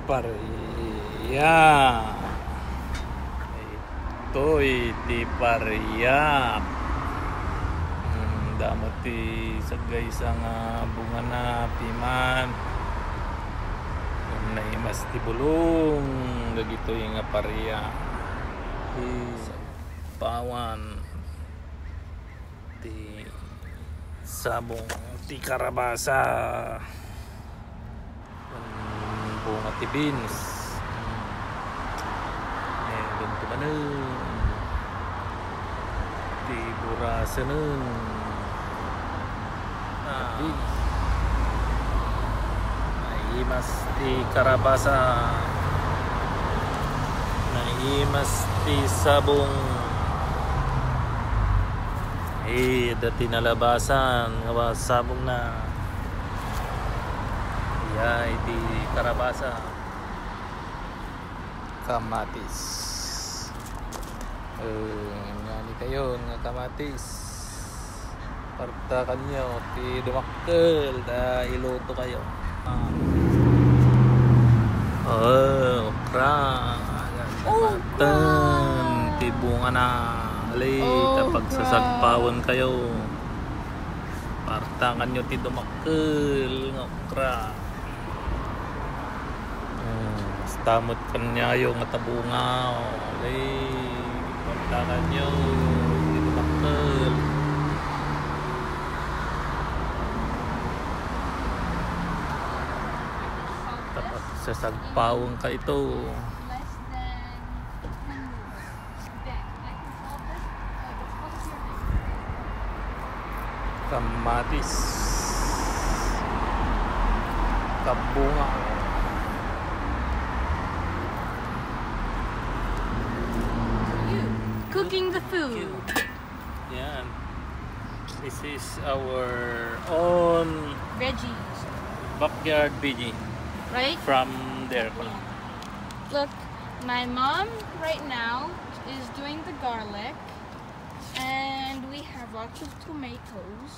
Paria. Ito'y ti paria. Damot ti sagay sa nga bunga na piman. Naimas ti bulong. Gagito'y nga paria. Sa pawan. Ti sabong ti karabasa. Bunga ti beans. Ganito man ti burasa nun. Naimas ti karabasa. Naimas ti sabong. Dati nalabasan nga sabong na. Di karabasa. Kamatis. Ngani kayo nga kamatis. Partakan nyo ti dumakkel da iluto kayo. Okra. Ti bunga na. Kapag sasagpawon kayo, partakan nyo ti dumakkel nga okra. Tamot kanya yung tabunga. Partakan nyo ti dumakkel. Kapag sasagpawon ka ito, kamatis, kabunga, cooking the food. Yeah, this is our own Veggies, backyard veggie, right? From there. Look, my mom right now is doing the garlic. And we have lots of tomatoes.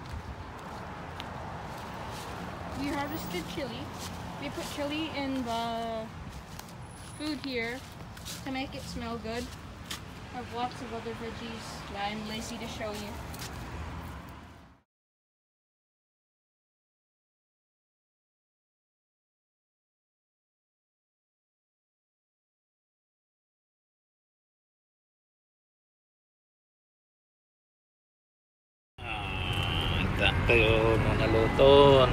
We harvested chili. We put chili in the food here to make it smell good. I have lots of other veggies that I'm lazy to show you. Kayo mga luton.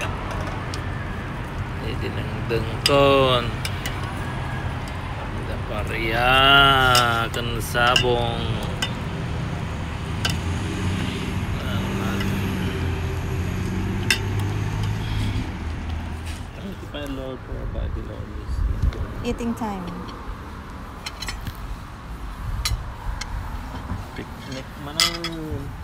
Dinengdengkon. Ada paria kan sabong. Eating time. Picnic man.